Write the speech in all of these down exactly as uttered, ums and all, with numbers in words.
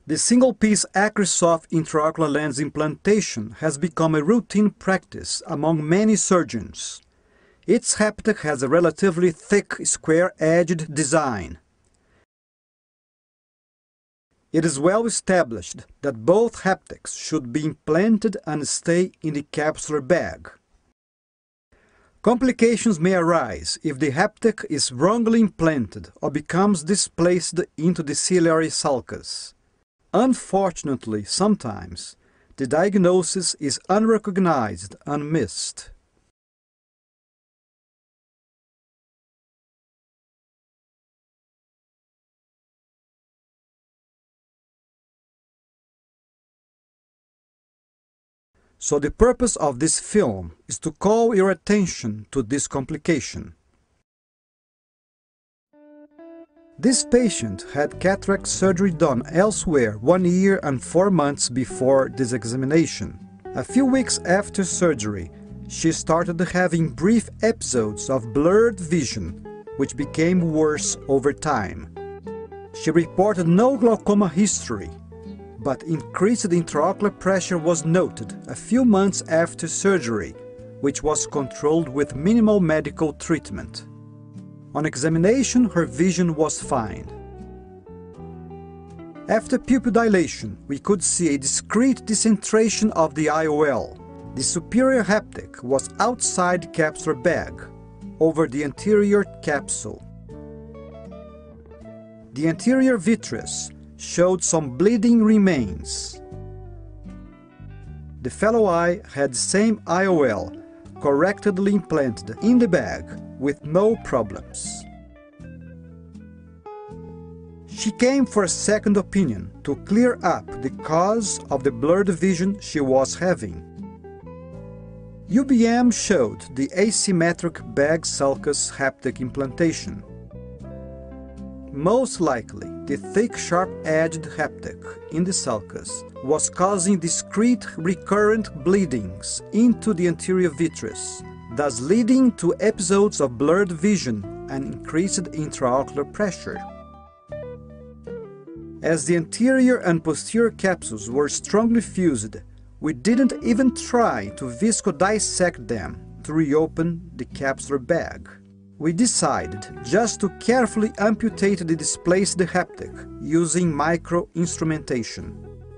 The single-piece Acrisoft intraocular lens implantation has become a routine practice among many surgeons. Its haptic has a relatively thick, square-edged design. It is well established that both haptics should be implanted and stay in the capsular bag. Complications may arise if the haptic is wrongly implanted or becomes displaced into the ciliary sulcus. Unfortunately, sometimes, the diagnosis is unrecognized and missed. So the purpose of this film is to call your attention to this complication. This patient had cataract surgery done elsewhere one year and four months before this examination. A few weeks after surgery, she started having brief episodes of blurred vision, which became worse over time. She reported no glaucoma history, but increased intraocular pressure was noted a few months after surgery, which was controlled with minimal medical treatment. On examination, her vision was fine. After pupil dilation, we could see a discrete decentration of the I O L. The superior haptic was outside the capsular bag, over the anterior capsule. The anterior vitreous showed some bleeding remains. The fellow eye had the same I O L, correctly implanted in the bag with no problems. She came for a second opinion to clear up the cause of the blurred vision she was having. U B M showed the asymmetric bag sulcus haptic implantation. Most likely, the thick, sharp-edged haptic in the sulcus was causing discrete, recurrent bleedings into the anterior vitreous, thus leading to episodes of blurred vision and increased intraocular pressure. As the anterior and posterior capsules were strongly fused, we didn't even try to visco-dissect them to reopen the capsular bag. We decided just to carefully amputate the displaced haptic using micro instrumentation.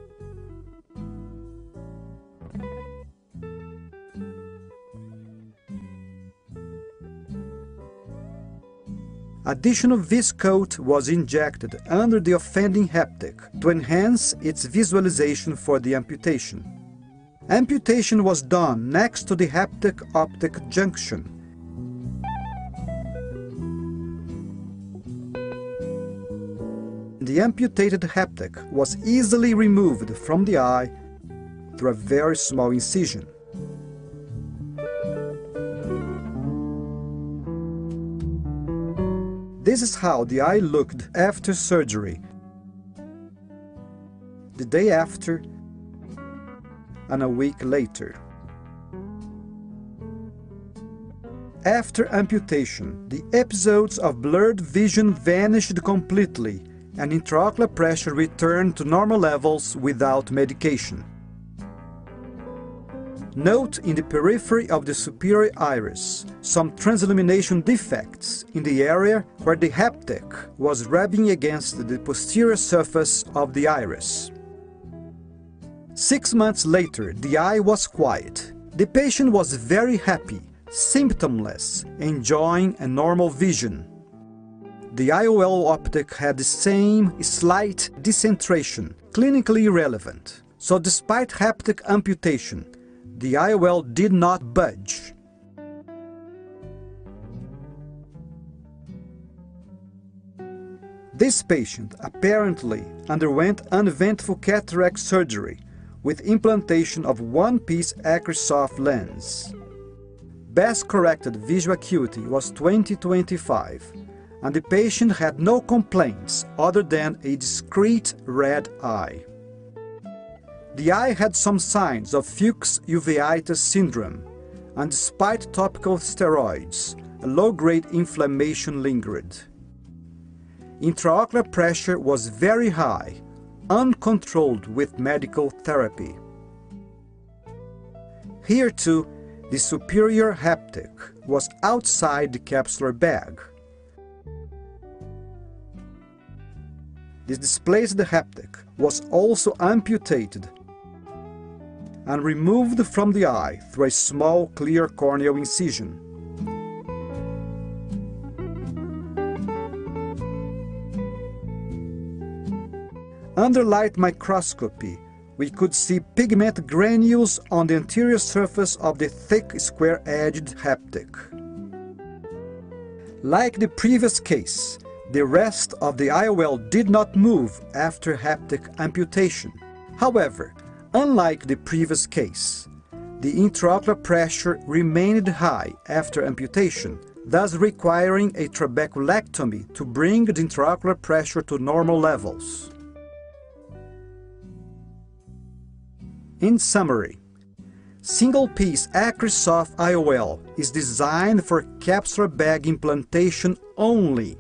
Additional viscoat was injected under the offending haptic to enhance its visualization for the amputation. Amputation was done next to the haptic-optic junction. The amputated haptic was easily removed from the eye through a very small incision. This is how the eye looked after surgery, the day after, and a week later. After amputation, the episodes of blurred vision vanished completely, and intraocular pressure returned to normal levels without medication. Note in the periphery of the superior iris some transillumination defects in the area where the haptic was rubbing against the posterior surface of the iris. Six months later, the eye was quiet. The patient was very happy, symptomless, enjoying a normal vision. The I O L optic had the same slight decentration, clinically irrelevant. So despite haptic amputation, the I O L did not budge. This patient apparently underwent uneventful cataract surgery with implantation of one-piece Acrisoft lens. Best corrected visual acuity was twenty twenty-five, and the patient had no complaints other than a discrete red eye. The eye had some signs of Fuchs uveitis syndrome, and despite topical steroids, a low-grade inflammation lingered. Intraocular pressure was very high, uncontrolled with medical therapy. Here too, the superior haptic was outside the capsular bag. This displaced haptic was also amputated and removed from the eye through a small clear corneal incision. Under light microscopy, we could see pigment granules on the anterior surface of the thick square-edged haptic. Like the previous case, the rest of the I O L did not move after haptic amputation. However, unlike the previous case, the intraocular pressure remained high after amputation, thus requiring a trabeculectomy to bring the intraocular pressure to normal levels. In summary, single-piece Acrysoft I O L is designed for capsular bag implantation only.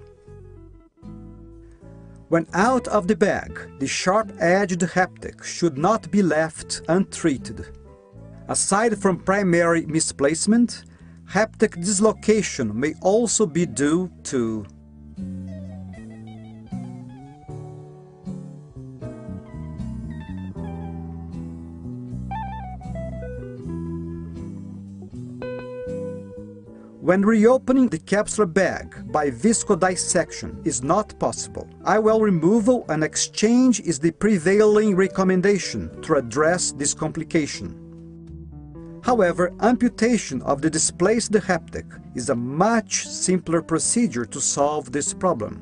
When out of the bag, the sharp-edged haptic should not be left untreated. Aside from primary misplacement, haptic dislocation may also be due to When reopening the capsular bag by viscodissection is not possible, I O L removal and exchange is the prevailing recommendation to address this complication. However, amputation of the displaced haptic is a much simpler procedure to solve this problem.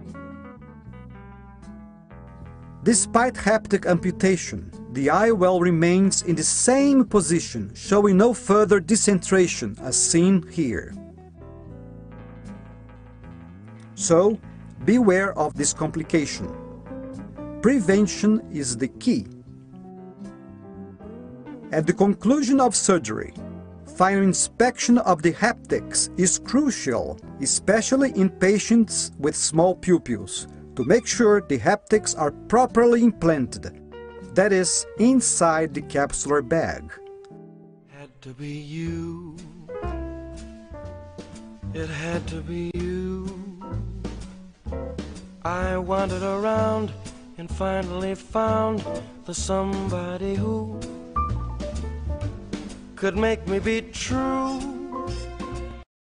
Despite haptic amputation, the I O L remains in the same position, showing no further decentration as seen here. So, beware of this complication. Prevention is the key. At the conclusion of surgery, final inspection of the haptics is crucial, especially in patients with small pupils, to make sure the haptics are properly implanted, that is, inside the capsular bag. Had to be you. It had to be you. I wandered around and finally found the somebody who could make me be true.